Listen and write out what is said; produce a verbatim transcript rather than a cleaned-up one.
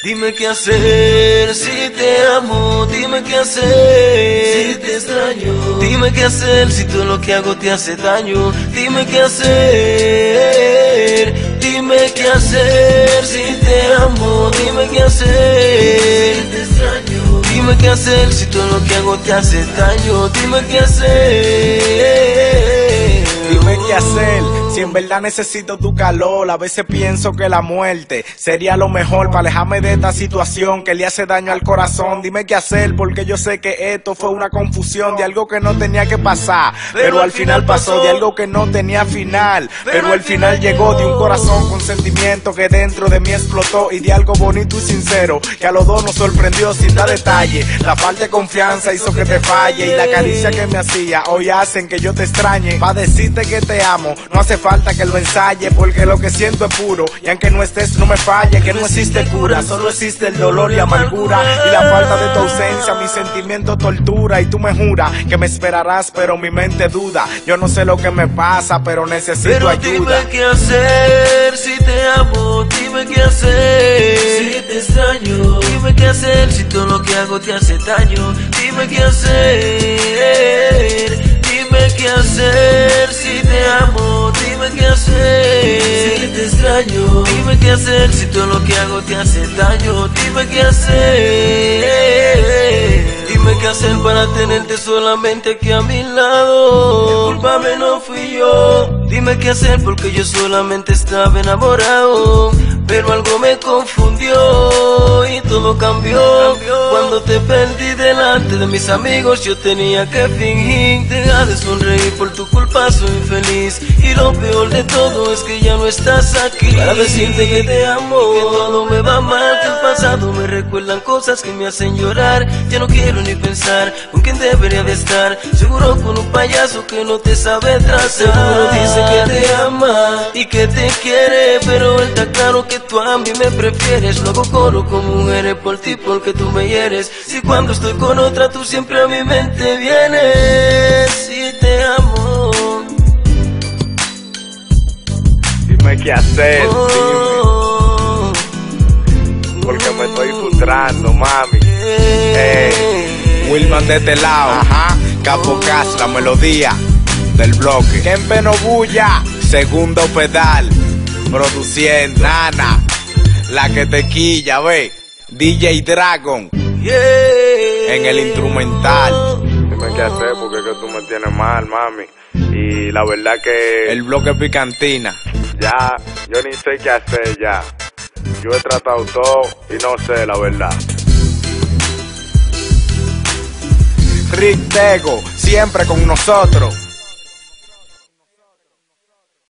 Dime qué hacer si te amo, dime qué hacer si te extraño, dime qué hacer si todo lo que hago te hace daño, dime qué hacer, dime qué hacer si te amo, dime qué hacer si te extraño, dime qué hacer si todo lo que hago te hace daño, dime qué hacer, dime qué hacer. Si en verdad necesito tu calor, a veces pienso que la muerte sería lo mejor para alejarme de esta situación que le hace daño al corazón. Dime qué hacer, porque yo sé que esto fue una confusión de algo que no tenía que pasar, pero al final pasó, de algo que no tenía final, pero el final llegó, de un corazón con sentimiento que dentro de mí explotó, y de algo bonito y sincero que a los dos nos sorprendió sin dar detalle. La falta de confianza hizo que te falle, y la caricia que me hacía hoy hacen que yo te extrañe. Pa' decirte que te amo, no hace falta que lo ensaye, porque lo que siento es puro, y aunque no estés no me falle, que no existe cura, solo existe el dolor y amargura, y la falta de tu ausencia mi sentimiento tortura, y tú me juras que me esperarás pero mi mente duda. Yo no sé lo que me pasa, pero necesito pero ayuda. Dime qué hacer si te amo, dime qué hacer si te extraño, dime qué hacer si todo lo que hago te hace daño, dime qué hacer, dime qué hacer si te amo, dime qué hacer si te extraño, dime qué hacer si todo lo que hago te hace daño, dime qué hacer, dime qué hacer para tenerte solamente aquí a mi lado. El culpable no fui yo, dime qué hacer porque yo solamente estaba enamorado, pero algo me confundió y todo cambió cuando te perdí delante de mis amigos. Yo tenía que fingir, dejar de sonreír, por tu culpa soy infeliz, y lo peor de todo es que ya no estás aquí para decirte que te amo, que todo me va mal, que el pasado me recuerdan cosas que me hacen llorar. Ya no quiero ni pensar con quién debería de estar, seguro con un payaso que no te sabe tratar. Seguro dice que te ama y que te quiere, pero él está claro que tú a mí me prefieres. Luego corro con mujeres por ti porque tú me hieres, si cuando estoy con otra tú siempre a mi mente vienes. Si te amo, dime qué hacer, oh, dime, porque me estoy frustrando, mami. Hey, Wilman de este lado, ajá, Capo Cash, la melodía del bloque. Kempe no bulla, segundo pedal, produciendo, Nana, la que te quilla, ve, D J Dragon, yeah, en el instrumental. Dime qué hacer porque es que tú me tienes mal, mami. Y la verdad que el bloque Picantina, ya, yo ni sé qué hacer ya. Yo he tratado todo y no sé la verdad. Rick Tego, siempre con nosotros.